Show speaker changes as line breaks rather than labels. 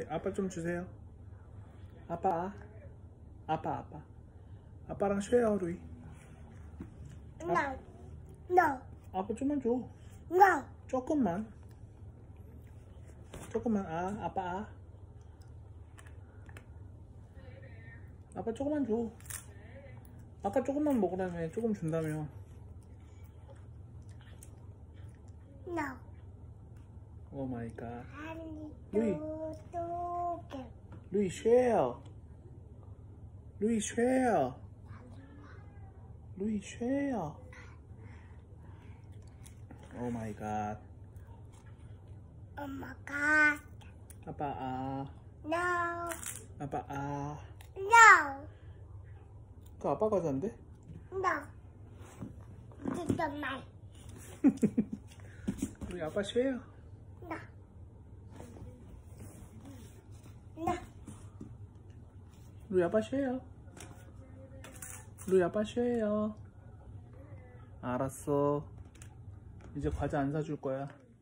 아빠 좀 주세요. 아빠. 아빠랑 쉬어요, 루이.
No. No.
아빠 좀만 줘.
No.
조금만. 아빠. 아빠 조금만 줘. 아까 조금만 먹으라며. 조금 준다며.
No.
오 마이 갓.
루이.
루이 쉐어. 루이 쉐어. 루이 쉐어. 오 마이 갓.
Oh my God.
아빠
No.
아빠
No.
그 아빠 과자인데?
No. 잠깐만.
우리 아빠 쉐어.
No. No.
루이 아빠 쉐어. 루이 아빠 쉐어. 알았어. 이제 과자 안 사줄 거야.